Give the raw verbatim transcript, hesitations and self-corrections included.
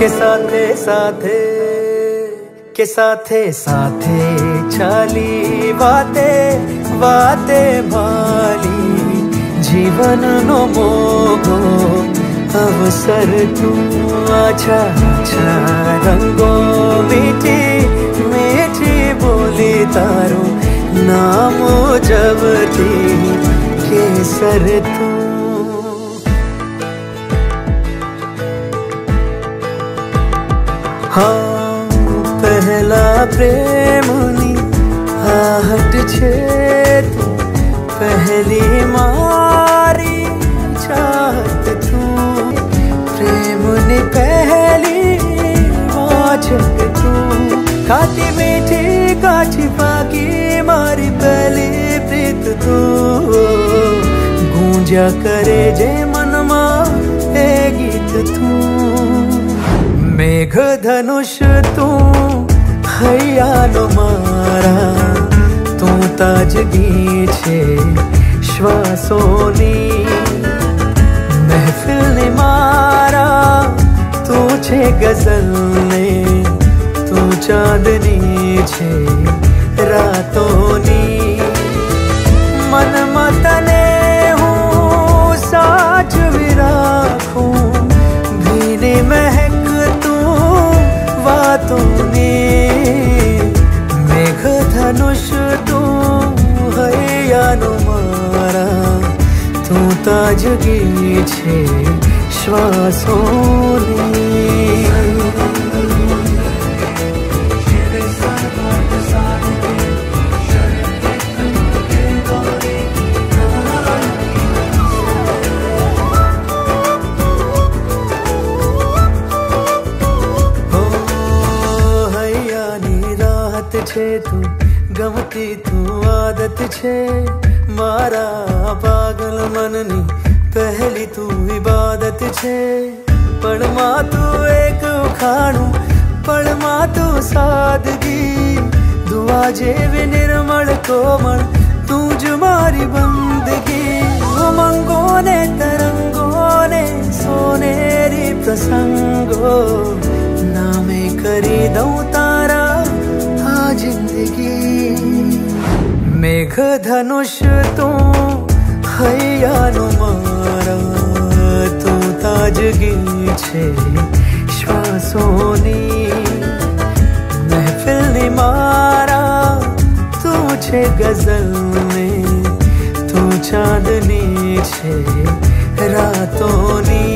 के साथे साथे के साथे साथे चाली वाते वाते भाली जीवन नो मोगो अवसर तू अच्छा अच्छा रंगो मीठी मीठी बोली तारो नाम जब थी केसर तू। हाँ पहला प्रेमनी आहट छे तू पहली मारी चाहत तू प्रेमनी पहली वाचक तू खाती मीठी काठी पाकी मारी पहली प्रीत तू गूंजा करे जे मनमा ए गीत तू मेघ धनुष तू हैयानो मारा तू ताजगी छे श्वासोनी महफिल ने मारा तू छे गजल ने तू चांदनी छे रातोनी मन मतने हूँ साचवी राखूं भीनी महक मेघ धनुष तू हैयानो मारा तू ताजगी छे श्वासोनी। छे तू गमती तू आदत छे मारा पागल मननी पहली तू इबादत छे पण मां तू एक उखाणू पण मां तू सादगी दुआ जेवी निर्मल कोमल तू ज मारी बंदगी उमंगो ने तरंगो ने सोनेरी प्रसंगो नामे करी दऊं तारा जिंदगी। मेघ धनुष तू हैयानो मारा तू ताजगी छे श्वासोनी महफिल ने मारा तू छे गजल ने तू चांदनी छे रातोनी